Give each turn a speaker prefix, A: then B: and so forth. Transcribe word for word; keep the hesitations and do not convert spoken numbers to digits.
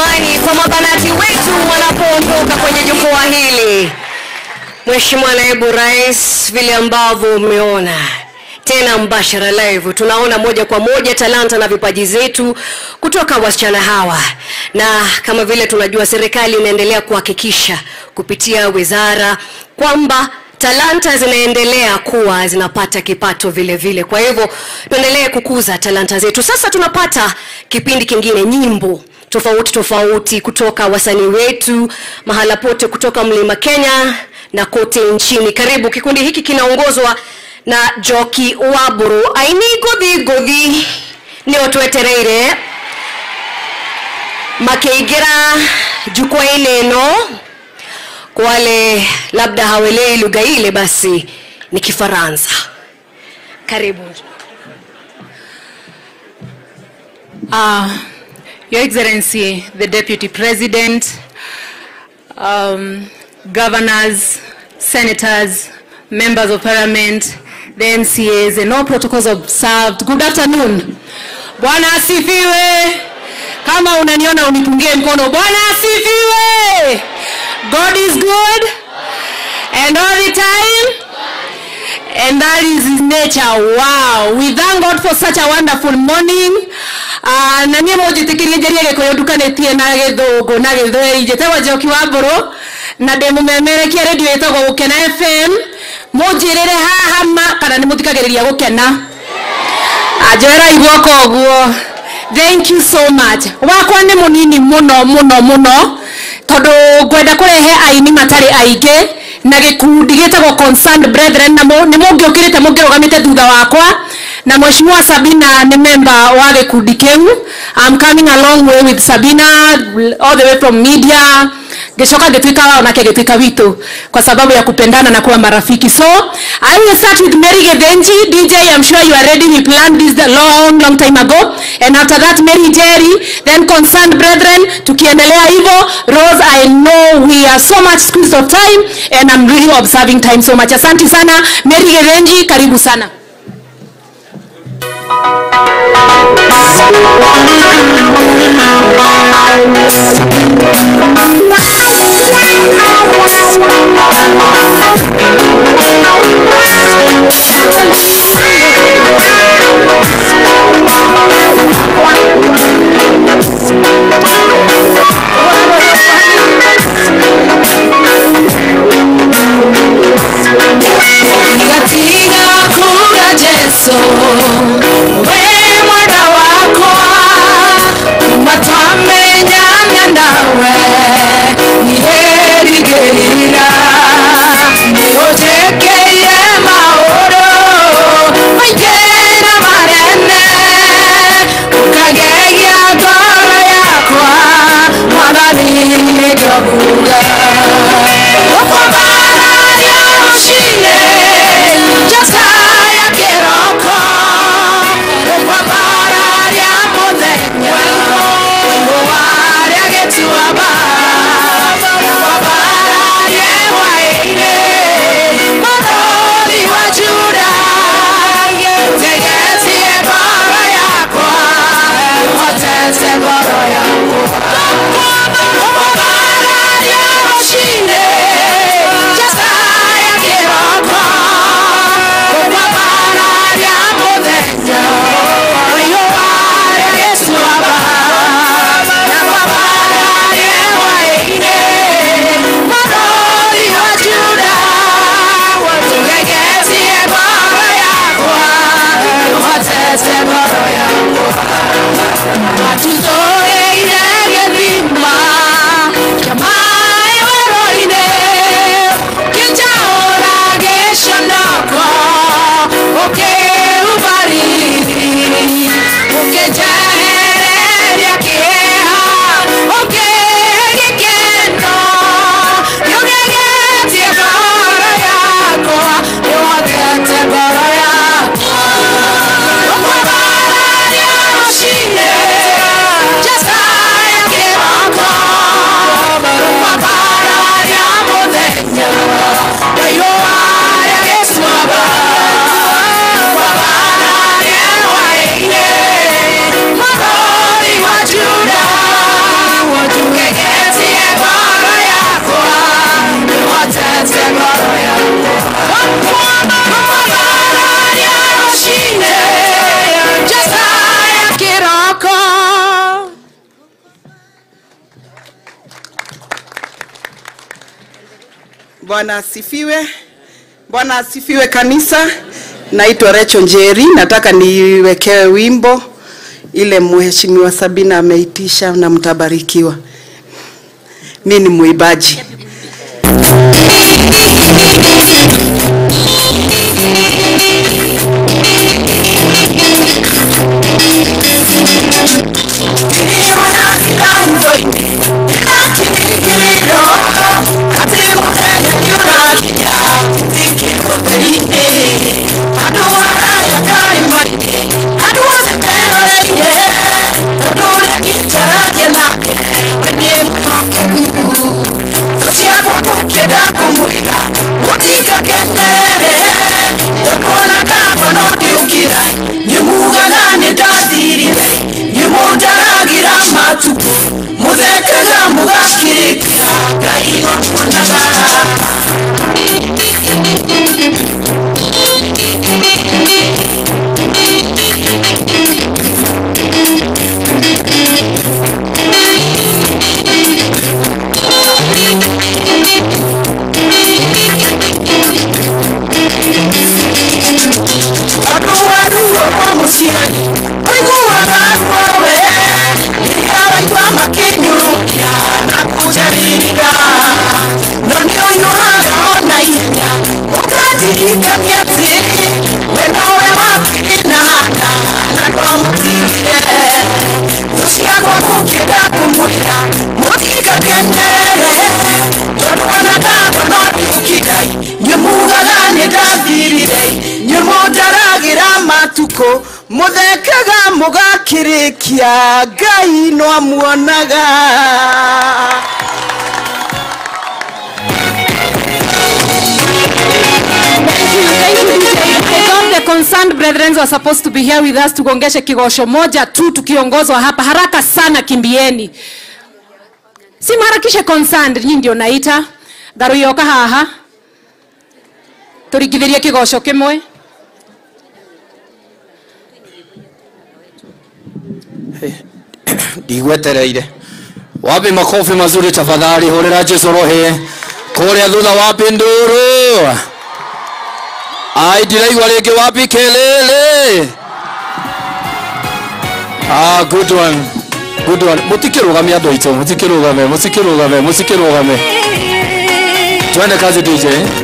A: jamani kwa mabanati wetu wanapoondoka kwenye jukwaa hili. Mheshimiwa Naibu Rais, vile ambavyo umeona tena mbashara live, tunaona moja kwa moja talanta na vipaji zetu kutoka wasichana hawa, na kama vile tunajua serikali inaendelea kuhakikisha kupitia wizara kwamba talanta zinaendelea kuwa zinapata kipato vile vile. Kwa hivyo tuendelee kukuza talanta zetu. Sasa tunapata kipindi kingine, nyimbo tofauti tofauti kutoka wasanii wetu mahala pote kutoka Mlima Kenya na kote nchini. Karibu, kikundi hiki kinaongozwa na Joki Waburu. Aini gothi gothi ni otwetereire makeigira jukwaa ileno. Kwa wale labda hawelewi lugha ile, basi ni Kifaransa. Karibu.
B: Uh, Your Excellency, the Deputy President, um, governors, senators, members of parliament, the M C As, and all protocols observed. Good afternoon. Bwana asifiwe. Kama unaniona unipungie mkono. Bwana asifiwe. God is good and all the time, and that is his nature. Wow, we thank God for such a wonderful morning. Uh, na niye mojitikirie jerie kwa dukanetie na githugu na githwei jetewa Joki Waburu na demo memerekia radio yetagwo Gukena F M. Mujirire haha ma kana ni muthikagiriria Gukena ajera igwoko oguo. Thank you so much. Wakwa ni munini muno muno muno todo gwenda kurehe aini matari aige na gikundi gitagwo Concerned Brethren, na ni mungiokirite mungirogamite thutha wakwa, na Mheshimiwa Sabina ni member wa gikundi keu. I'm coming a long way with Sabina all the way from media. Geshoka getwika wao na kegetwika witu kwa sababu ya kupendana na kuwa marafiki. So I will start with Mary Gedenji. D J, I'm sure you are ready. We planned this a long long time ago, and after that Mary Jerry, then Concerned Brethren, tukiendelea hivyo. Rose, I know we are so much squeezed of time and I'm really observing time so much. Asante sana Mary Gedenji, karibu sana.
C: Ojeke ye maoro Bwana asifiwe. Bwana asifiwe kanisa. Naitwa Recho Njeri. Nataka niwekewe wimbo ile Mheshimiwa Sabina ameitisha na mtabarikiwa. Mimi ni muibaji. Muthekaga mugakirikia Ngai no amuonaga.
B: The concerned brethren are supposed to be here with us. Tugongeshe kigosho moja tu tukiongozwa hapa haraka sana, kimbieni. Si maharakishe concerned, nyinyi ndio naita. Garuyoka haha. Turigithirie kigosho kimwe.
D: Digwetereire. Wapi makofi mazuri tafadhali, horera Jesu rohe. Kore thutha wapi nduru. Ai ndiraigwa ringi wapi kelele. Ah, good one. Good one. Mutikirugame andu aitu, mutikirugame, mutikirugame, mutikirugame. Twende kazi D J.